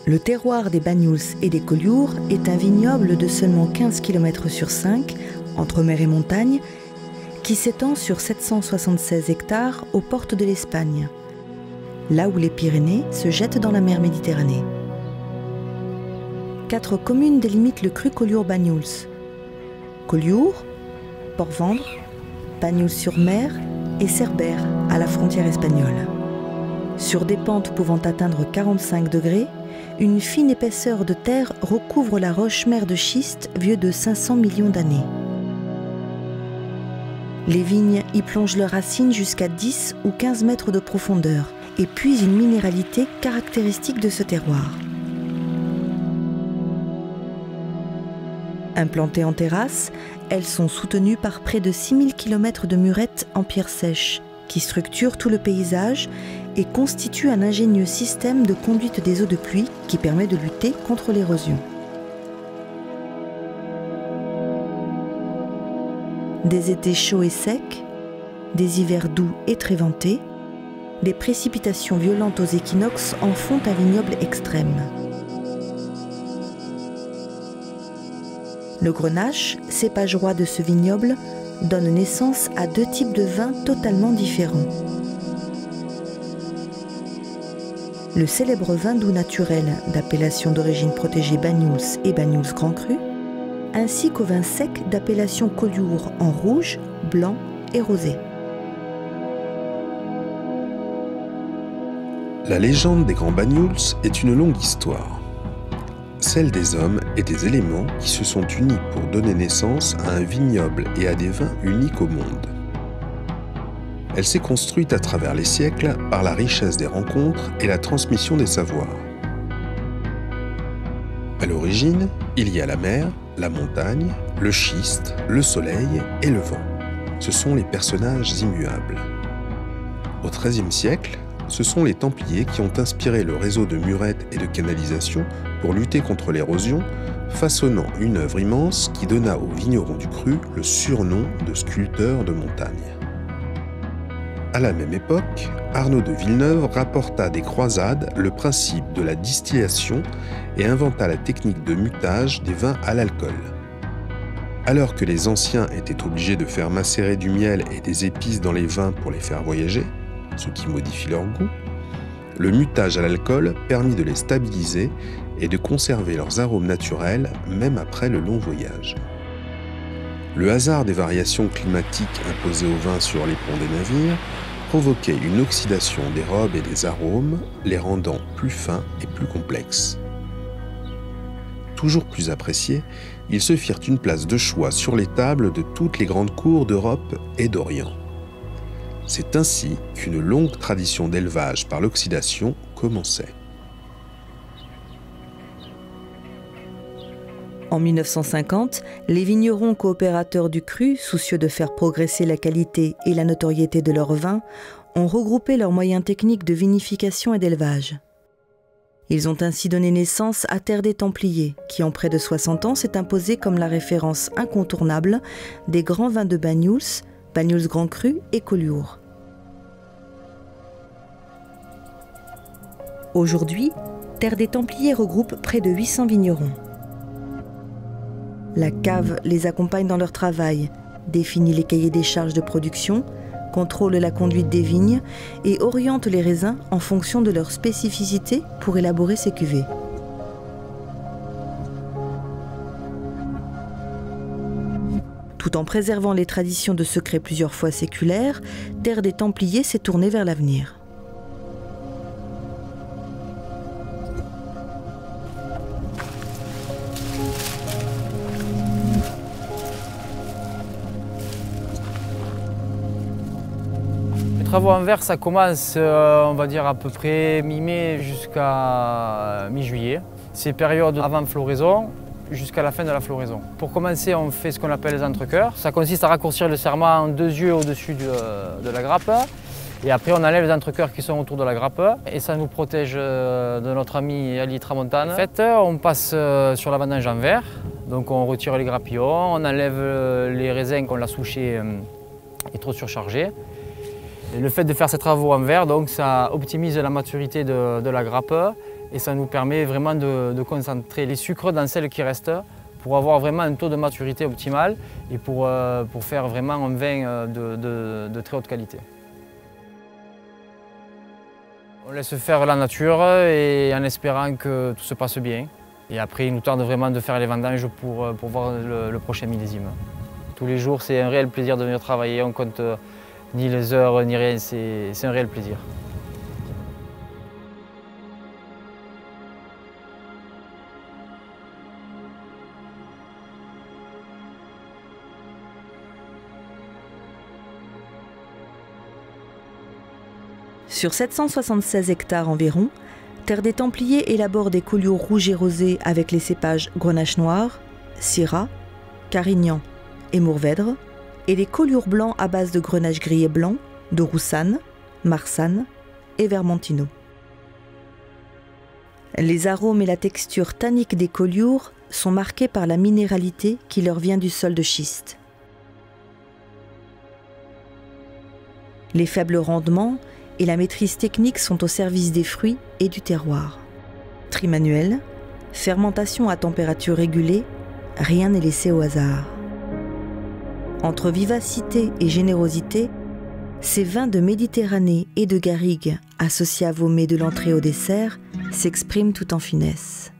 Le terroir des Banyuls et des Collioures est un vignoble de seulement 15 km sur 5, entre mer et montagne, qui s'étend sur 776 hectares aux portes de l'Espagne, là où les Pyrénées se jettent dans la mer Méditerranée. 4 communes délimitent le cru Collioure-Banyuls. Collioure, Port-Vendre, Banyuls-sur-Mer et Cerbère, à la frontière espagnole. Sur des pentes pouvant atteindre 45 degrés, une fine épaisseur de terre recouvre la roche-mère de schiste vieux de 500 millions d'années. Les vignes y plongent leurs racines jusqu'à 10 ou 15 mètres de profondeur et puisent une minéralité caractéristique de ce terroir. Implantées en terrasse, elles sont soutenues par près de 6000 km de murettes en pierre sèche qui structurent tout le paysage et constituent un ingénieux système de conduite des eaux de pluie qui permet de lutter contre l'érosion. Des étés chauds et secs, des hivers doux et très ventés, des précipitations violentes aux équinoxes en font un vignoble extrême. Le Grenache, cépage roi de ce vignoble, donne naissance à 2 types de vins totalement différents. Le célèbre vin doux naturel d'appellation d'origine protégée Banyuls et Banyuls Grand Cru, ainsi qu'au vin sec d'appellation Collioure en rouge, blanc et rosé. La légende des Grands Banyuls est une longue histoire. Celle des hommes et des éléments qui se sont unis pour donner naissance à un vignoble et à des vins uniques au monde. Elle s'est construite à travers les siècles par la richesse des rencontres et la transmission des savoirs. À l'origine, il y a la mer, la montagne, le schiste, le soleil et le vent. Ce sont les personnages immuables. Au XIIIe siècle, ce sont les Templiers qui ont inspiré le réseau de murettes et de canalisations pour lutter contre l'érosion, façonnant une œuvre immense qui donna aux vignerons du cru le surnom de sculpteurs de montagne. À la même époque, Arnaud de Villeneuve rapporta des croisades le principe de la distillation et inventa la technique de mutage des vins à l'alcool. Alors que les anciens étaient obligés de faire macérer du miel et des épices dans les vins pour les faire voyager, ce qui modifie leur goût, le mutage à l'alcool permit de les stabiliser et de conserver leurs arômes naturels même après le long voyage. Le hasard des variations climatiques imposées aux vins sur les ponts des navires provoquait une oxydation des robes et des arômes, les rendant plus fins et plus complexes. Toujours plus appréciés, ils se firent une place de choix sur les tables de toutes les grandes cours d'Europe et d'Orient. C'est ainsi qu'une longue tradition d'élevage par l'oxydation commençait. En 1950, les vignerons coopérateurs du cru, soucieux de faire progresser la qualité et la notoriété de leurs vins, ont regroupé leurs moyens techniques de vinification et d'élevage. Ils ont ainsi donné naissance à Terre des Templiers, qui en près de 60 ans s'est imposée comme la référence incontournable des grands vins de Banyuls, Banyuls Grand Cru et Collioure. Aujourd'hui, Terre des Templiers regroupe près de 800 vignerons. La cave les accompagne dans leur travail, définit les cahiers des charges de production, contrôle la conduite des vignes et oriente les raisins en fonction de leurs spécificités pour élaborer ces cuvées. Tout en préservant les traditions de secrets plusieurs fois séculaires, Terre des Templiers s'est tournée vers l'avenir. Les travaux en verre, ça commence, on va dire, à peu près mi-mai jusqu'à mi-juillet. C'est période avant floraison jusqu'à la fin de la floraison. Pour commencer, on fait ce qu'on appelle les entrecœurs. Ça consiste à raccourcir le serment en 2 yeux au-dessus de la grappe. Et après, on enlève les entrecœurs qui sont autour de la grappe. Et ça nous protège de notre ami Ali Tramontane. En fait, on passe sur la vendange en verre. Donc on retire les grappillons, on enlève les raisins qu'on a souchés et trop surchargés. Et le fait de faire ces travaux en verre, donc, ça optimise la maturité de la grappe et ça nous permet vraiment de concentrer les sucres dans celles qui restent pour avoir vraiment un taux de maturité optimal et pour faire vraiment un vin de très haute qualité. On laisse faire la nature et en espérant que tout se passe bien. Et après, il nous tarde vraiment de faire les vendanges pour voir le prochain millésime. Tous les jours, c'est un réel plaisir de venir travailler. On ne compte ni les heures ni rien, c'est un réel plaisir. Sur 776 hectares environ, Terre des Templiers élabore des collioures rouges et rosés avec les cépages Grenache noir, Syrah, Carignan et Mourvèdre, et les collioures blancs à base de Grenache gris et blanc, de Roussanne, Marsanne et Vermentino. Les arômes et la texture tannique des collioures sont marqués par la minéralité qui leur vient du sol de schiste. Les faibles rendements et la maîtrise technique sont au service des fruits et du terroir. Tri manuel, fermentation à température régulée, rien n'est laissé au hasard. Entre vivacité et générosité, ces vins de Méditerranée et de garrigue, associés à vos mets de l'entrée au dessert, s'expriment tout en finesse.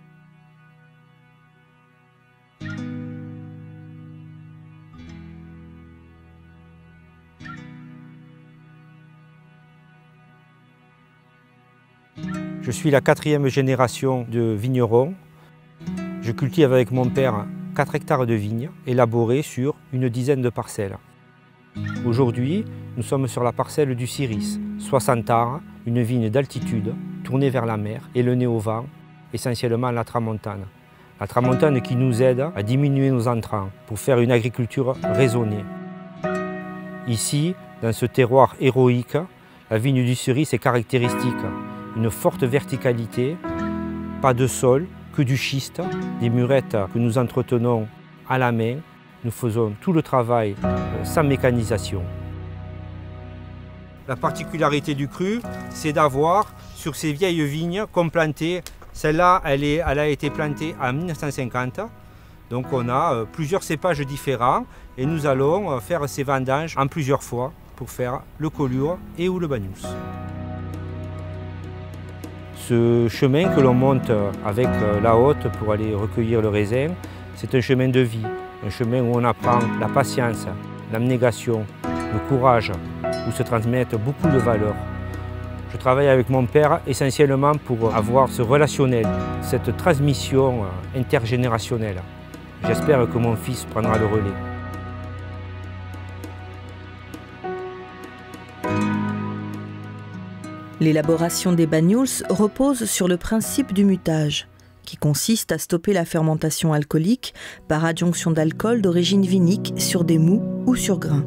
Je suis la 4e génération de vignerons. Je cultive avec mon père 4 hectares de vignes élaborés sur une dizaine de parcelles. Aujourd'hui, nous sommes sur la parcelle du Siris, 60 arts, une vigne d'altitude, tournée vers la mer et le nez au vent, essentiellement la tramontane. La tramontane qui nous aide à diminuer nos entrants pour faire une agriculture raisonnée. Ici, dans ce terroir héroïque, la vigne du Siris est caractéristique. Une forte verticalité, pas de sol, que du schiste, des murettes que nous entretenons à la main. Nous faisons tout le travail sans mécanisation. La particularité du cru, c'est d'avoir sur ces vieilles vignes qu'on plantait. Celle-là, elle a été plantée en 1950. Donc on a plusieurs cépages différents et nous allons faire ces vendanges en plusieurs fois pour faire le collioure et ou le Banyuls. Ce chemin que l'on monte avec la hotte pour aller recueillir le raisin, c'est un chemin de vie, un chemin où on apprend la patience, l'abnégation, le courage, où se transmettent beaucoup de valeurs. Je travaille avec mon père essentiellement pour avoir ce relationnel, cette transmission intergénérationnelle. J'espère que mon fils prendra le relais. L'élaboration des Banyuls repose sur le principe du mutage, qui consiste à stopper la fermentation alcoolique par adjonction d'alcool d'origine vinique sur des moûts ou sur grains.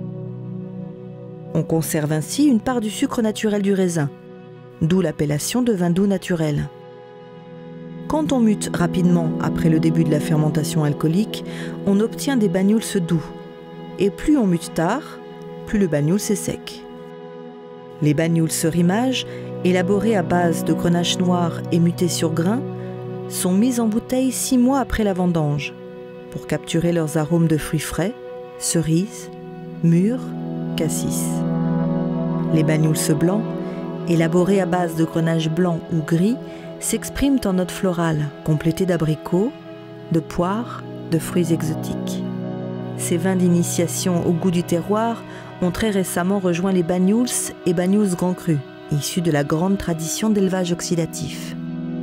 On conserve ainsi une part du sucre naturel du raisin, d'où l'appellation de vin doux naturel. Quand on mute rapidement après le début de la fermentation alcoolique, on obtient des Banyuls doux. Et plus on mute tard, plus le Banyuls est sec. Les Banyuls rimage, élaborés à base de Grenache noir et mutés sur grains, sont mis en bouteille 6 mois après la vendange pour capturer leurs arômes de fruits frais, cerises, mûres, cassis. Les Banyuls blancs, élaborés à base de Grenache blanc ou gris, s'expriment en notes florales complétées d'abricots, de poires, de fruits exotiques. Ces vins d'initiation au goût du terroir ont très récemment rejoint les Banyuls et Banyuls Grand Cru, issus de la grande tradition d'élevage oxydatif.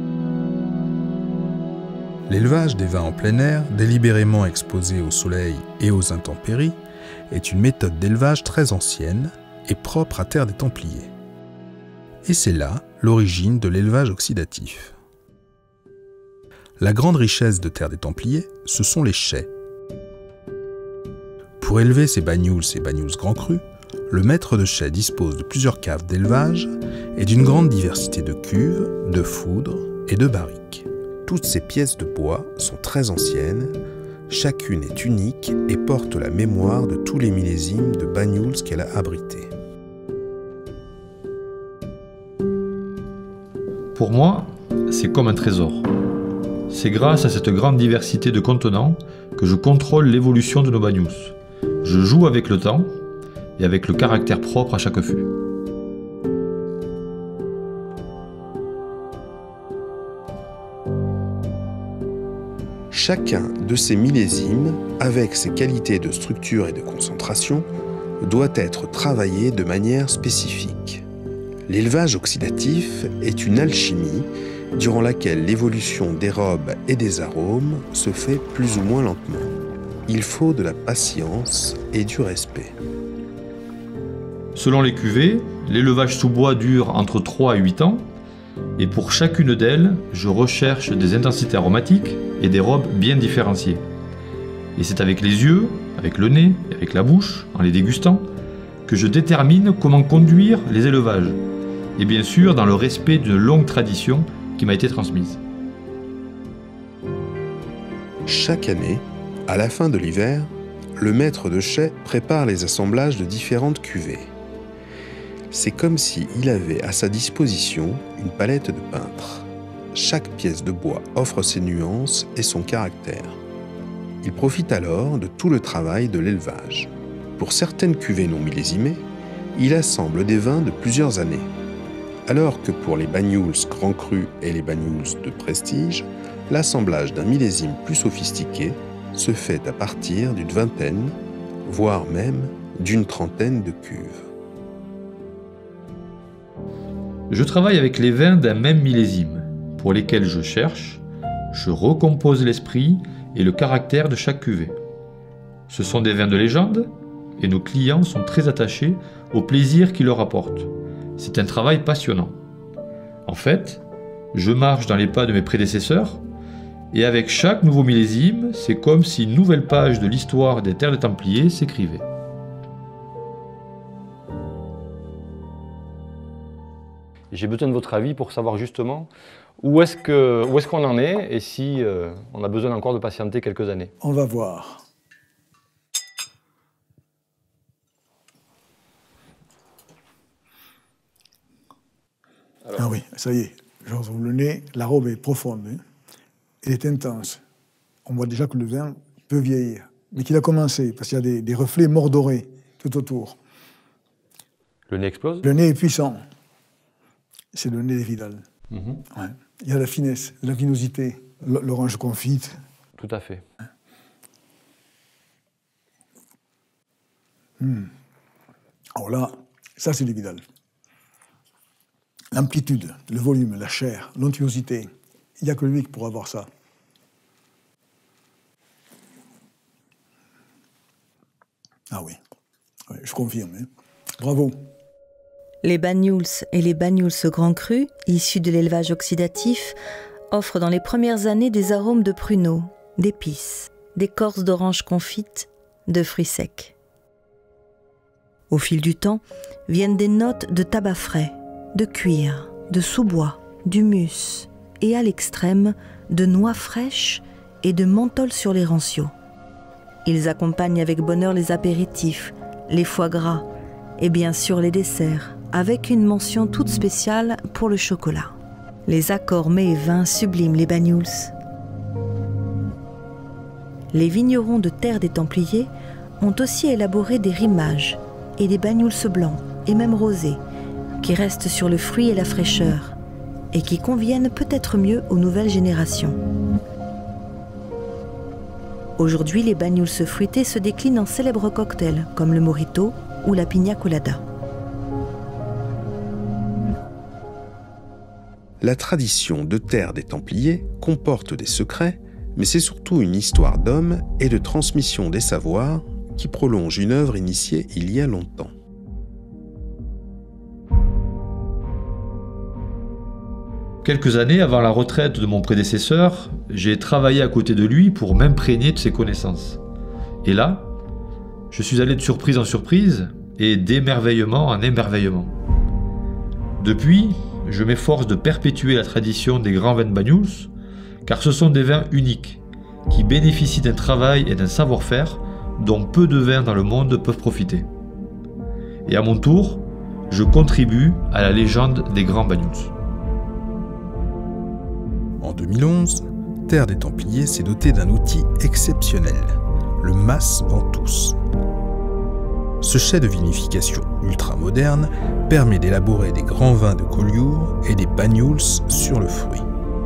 L'élevage des vins en plein air, délibérément exposés au soleil et aux intempéries, est une méthode d'élevage très ancienne et propre à Terre des Templiers. Et c'est là l'origine de l'élevage oxydatif. La grande richesse de Terre des Templiers, ce sont les chais. Pour élever ces Banyuls et Banyuls Grand Cru, le maître de chais dispose de plusieurs caves d'élevage et d'une grande diversité de cuves, de foudres et de barriques. Toutes ces pièces de bois sont très anciennes, chacune est unique et porte la mémoire de tous les millésimes de Banyuls qu'elle a abrités. Pour moi, c'est comme un trésor. C'est grâce à cette grande diversité de contenants que je contrôle l'évolution de nos banyuls. Je joue avec le temps et avec le caractère propre à chaque fût. Chacun de ces millésimes, avec ses qualités de structure et de concentration, doit être travaillé de manière spécifique. L'élevage oxydatif est une alchimie durant laquelle l'évolution des robes et des arômes se fait plus ou moins lentement. Il faut de la patience et du respect. Selon les cuvées, l'élevage sous bois dure entre 3 et 8 ans, et pour chacune d'elles, je recherche des intensités aromatiques et des robes bien différenciées. Et c'est avec les yeux, avec le nez et avec la bouche, en les dégustant, que je détermine comment conduire les élevages, et bien sûr dans le respect d'une longue tradition qui m'a été transmise. Chaque année, à la fin de l'hiver, le maître de chai prépare les assemblages de différentes cuvées. C'est comme s'il avait à sa disposition une palette de peintre. Chaque pièce de bois offre ses nuances et son caractère. Il profite alors de tout le travail de l'élevage. Pour certaines cuvées non millésimées, il assemble des vins de plusieurs années. Alors que pour les banyuls Grand Cru et les banyuls de prestige, l'assemblage d'un millésime plus sophistiqué se fait à partir d'une vingtaine, voire même d'une trentaine de cuves. Je travaille avec les vins d'un même millésime, pour lesquels je cherche, je recompose l'esprit et le caractère de chaque cuvée. Ce sont des vins de légende, et nos clients sont très attachés au plaisir qu'ils leur apportent. C'est un travail passionnant. En fait, je marche dans les pas de mes prédécesseurs, et avec chaque nouveau millésime, c'est comme si une nouvelle page de l'histoire des terres des Templiers s'écrivait. J'ai besoin de votre avis pour savoir justement où est-ce qu'on en est et si on a besoin encore de patienter quelques années. On va voir. Alors. Ah oui, ça y est, j'ouvre le nez, la robe est profonde, hein. Elle est intense. On voit déjà que le vin peut vieillir, mais qu'il a commencé, parce qu'il y a des reflets mordorés tout autour. Le nez explose? Le nez est puissant. C'est le nez des Vidal. Ouais. Il y a la finesse, la vinosité, l'orange confite. Tout à fait. Alors là, ça c'est du Vidal. L'amplitude, le volume, la chair, l'onctuosité, il n'y a que lui qui pourra avoir ça. Ah oui, je confirme. Hein. Bravo. Les banyuls et les banyuls Grand Cru, issus de l'élevage oxydatif, offrent dans les premières années des arômes de pruneaux, d'épices, d'écorce d'orange confite, de fruits secs. Au fil du temps, viennent des notes de tabac frais, de cuir, de sous-bois, d'humus et à l'extrême, de noix fraîches et de menthol sur les ranciaux. Ils accompagnent avec bonheur les apéritifs, les foie gras et bien sûr les desserts, avec une mention toute spéciale pour le chocolat. Les accords mets et vins subliment les banyuls. Les vignerons de terre des Templiers ont aussi élaboré des rimages et des banyuls blancs et même rosés, qui restent sur le fruit et la fraîcheur, et qui conviennent peut-être mieux aux nouvelles générations. Aujourd'hui, les banyuls fruités se déclinent en célèbres cocktails, comme le mojito ou la piña colada. La tradition de terre des Templiers comporte des secrets, mais c'est surtout une histoire d'hommes et de transmission des savoirs qui prolonge une œuvre initiée il y a longtemps. Quelques années avant la retraite de mon prédécesseur, j'ai travaillé à côté de lui pour m'imprégner de ses connaissances. Et là, je suis allé de surprise en surprise et d'émerveillement en émerveillement. Depuis, je m'efforce de perpétuer la tradition des grands vins de banyuls, car ce sont des vins uniques, qui bénéficient d'un travail et d'un savoir-faire dont peu de vins dans le monde peuvent profiter. Et à mon tour, je contribue à la légende des grands banyuls. En 2011, Terre des Templiers s'est dotée d'un outil exceptionnel, le Mas Ventouse. Ce chai de vinification ultra-moderne permet d'élaborer des grands vins de Collioure et des Banyuls sur le fruit.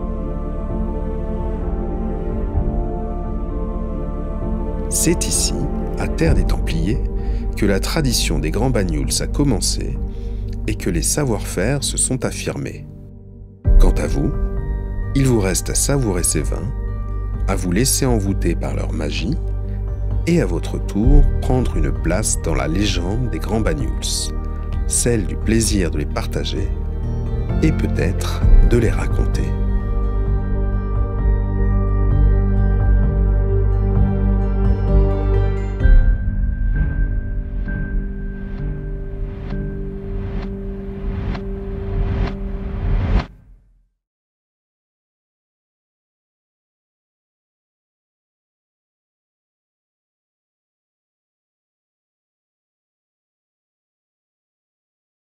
C'est ici, à Terre des Templiers, que la tradition des grands Banyuls a commencé et que les savoir-faire se sont affirmés. Quant à vous, il vous reste à savourer ces vins, à vous laisser envoûter par leur magie et à votre tour prendre une place dans la légende des grands Banyuls, celle du plaisir de les partager et peut-être de les raconter.